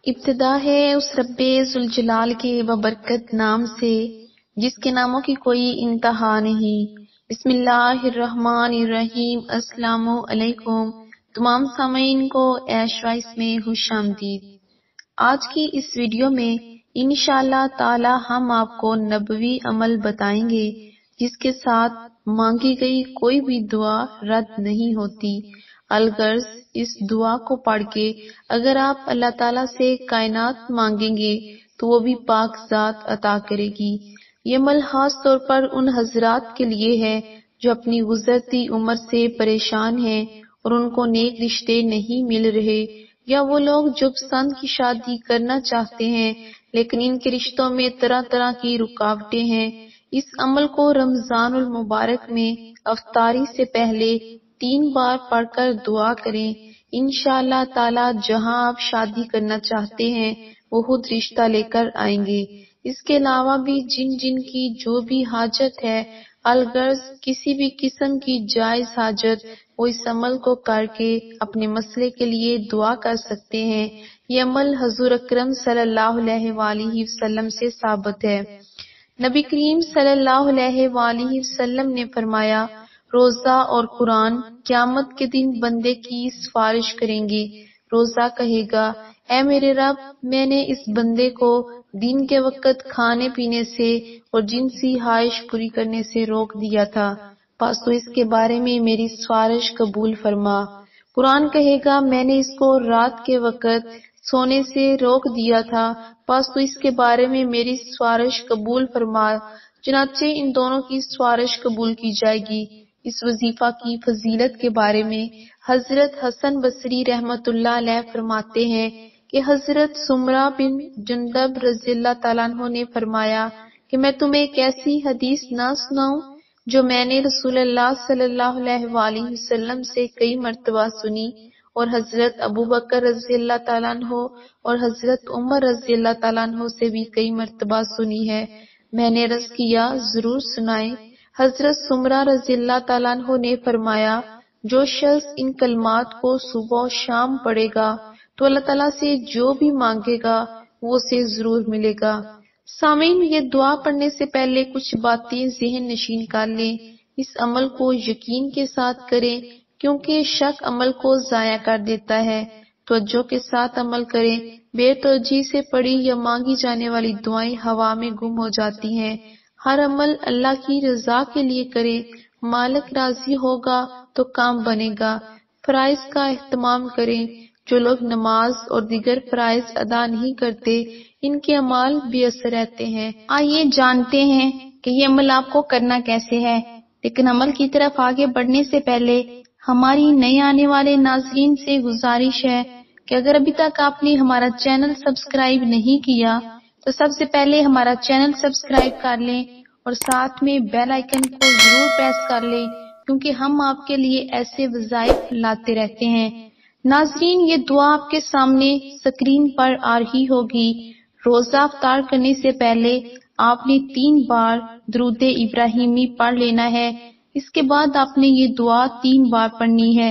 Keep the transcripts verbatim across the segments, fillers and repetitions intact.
ابتدا ہے اس رب ذوالجلال کے ببرکت نام سے جس کے ناموں کی کوئی انتہا نہیں۔ بسم اللہ الرحمن الرحیم۔ السلام علیکم تمام سامعین کو عیش وائس میں خوش آمدید۔ آج کی اس ویڈیو میں انشاءاللہ تعالی ہم آپ کو نبوی عمل بتائیں گے جس کے ساتھ مانگی گئی کوئی بھی دعا رد نہیں ہوتی۔ الغرض اس دعا کو پڑھ کے اگر آپ اللہ تعالیٰ سے کائنات مانگیں گے تو وہ بھی پاک ذات عطا کرے گی۔ یہ عمل خاص طور پر ان حضرات کے لیے ہے جو اپنی گزرتی عمر سے پریشان ہیں اور ان کو نیک رشتے نہیں مل رہے، یا وہ لوگ جو پسند کی شادی کرنا چاہتے ہیں لیکن ان کے رشتوں میں طرح طرح کی رکاوٹیں ہیں۔ اس عمل کو رمضان المبارک میں افطاری سے پہلے تین بار پڑھ کر دعا کریں۔ انشاءاللہ تعالی جہاں آپ شادی کرنا چاہتے ہیں وہ خود رشتہ لے کر آئیں گے۔ اس کے علاوہ بھی جن جن کی جو بھی حاجت ہے، الغرض کسی بھی قسم کی جائز حاجت، وہ اس عمل کو کر کے اپنے مسئلے کے لیے دعا کر سکتے ہیں۔ یہ عمل حضور اکرم صلی اللہ علیہ وآلہ وسلم سے ثابت ہے۔ نبی کریم صلی اللہ علیہ وآلہ وسلم نے فرمایا، روزہ اور قرآن قیامت کے دن بندے کی سفارش کریں گے۔ روزہ کہے گا، اے میرے رب، میں نے اس بندے کو دن کے وقت کھانے پینے سے اور جنسی خواہش پوری کرنے سے روک دیا تھا، پس تو اس کے بارے میں میری سفارش قبول فرما۔ قرآن کہے گا، میں نے اس کو رات کے وقت سونے سے روک دیا تھا، پس تو اس کے بارے میں میری سفارش قبول فرما۔ چنانچہ ان دونوں کی سفارش قبول کی جائے گی۔ اس وظیفہ کی فضیلت کے بارے میں حضرت حسن بصری رحمت اللہ علیہ فرماتے ہیں کہ حضرت سمرہ بن جندب رضی اللہ تعالیٰ عنہ نے فرمایا کہ میں تمہیں ایک ایسی حدیث نہ سناؤں جو میں نے رسول اللہ صلی اللہ علیہ وآلہ وسلم سے کئی مرتبہ سنی اور حضرت ابو بکر رضی اللہ تعالیٰ عنہ اور حضرت عمر رضی اللہ تعالیٰ عنہ سے بھی کئی مرتبہ سنی ہے۔ میں نے عرض کیا، ضرور سنائیں۔ حضرت سمرہ رضی اللہ تعالیٰ عنہ نے فرمایا، جو شخص ان کلمات کو صبح و شام پڑھے گا تو اللہ تعالیٰ سے جو بھی مانگے گا وہ اسے ضرور ملے گا۔ سامعین، یہ دعا پڑھنے سے پہلے کچھ باتیں ذہن نشین کر لیں۔ اس عمل کو یقین کے ساتھ کریں کیونکہ شک عمل کو ضائع کر دیتا ہے۔ توجہ کے ساتھ عمل کریں۔ بے توجہی سے پڑھی یا مانگی جانے والی دعائیں ہوا میں گم ہو جاتی ہیں۔ ہر عمل اللہ کی رضا کے لیے کریں۔ مالک راضی ہوگا تو کام بنے گا۔ فرائض کا اہتمام کریں۔ جو لوگ نماز اور دیگر فرائض ادا نہیں کرتے ان کے اعمال بے اثر رہتے ہیں۔ آئیے جانتے ہیں کہ یہ عمل آپ کو کرنا کیسے ہے۔ لیکن عمل کی طرف آگے بڑھنے سے پہلے ہماری نئے آنے والے ناظرین سے گزارش ہے کہ اگر ابھی تک آپ نے ہمارا چینل سبسکرائب نہیں کیا تو سب سے پہلے ہمارا چینل سبسکرائب کر لیں اور ساتھ میں بیل آئیکن کو ضرور پریس کر لیں کیونکہ ہم آپ کے لیے ایسے وظائف لاتے رہتے ہیں۔ ناظرین، یہ دعا آپ کے سامنے سکرین پر آ رہی ہوگی۔ روزہ افطار کرنے سے پہلے آپ نے تین بار درود ابراہیمی پڑھ لینا ہے۔ اس کے بعد آپ نے یہ دعا تین بار پڑھنی ہے۔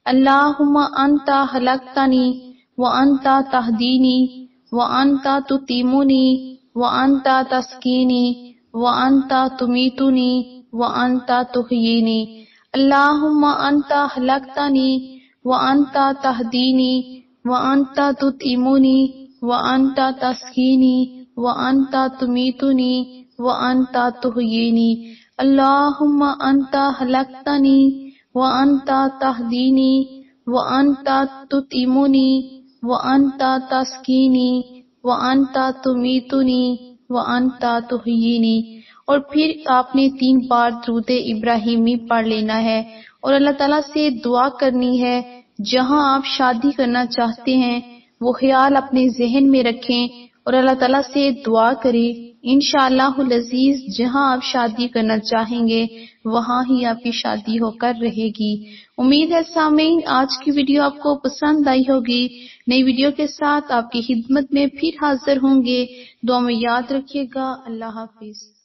اللہم انت خلقتنی وانت تہدینی وانت تطعمنی وانت تسقینی وانت تمیتنی وانت تحیینی۔ اللہم انت خلقتنی وانت تہدینی وانت تطعمنی وانت تسقینی وانت تمیتنی وانت تحیینی۔ اللہم انت خلقتنی وانت تہدینی وانت تطعمنی وانت تسقینی وانت تمیتنی وانت تحیینی۔ اور پھر آپ نے تین بار درود ابراہیمی پڑھ لینا ہے اور اللہ تعالیٰ سے دعا کرنی ہے۔ جہاں آپ شادی کرنا چاہتے ہیں وہ خیال اپنے ذہن میں رکھیں اور اللہ تعالیٰ سے دعا کریں۔ انشاءاللہ العزیز جہاں آپ شادی کرنا چاہیں گے وہاں ہی آپ کی شادی ہو کر رہے گی۔ امید ہے سامعین آج کی ویڈیو آپ کو پسند آئی ہوگی۔ نئی ویڈیو کے ساتھ آپ کی خدمت میں پھر حاضر ہوں گے۔ دعا میں یاد رکھیے گا۔ اللہ حافظ۔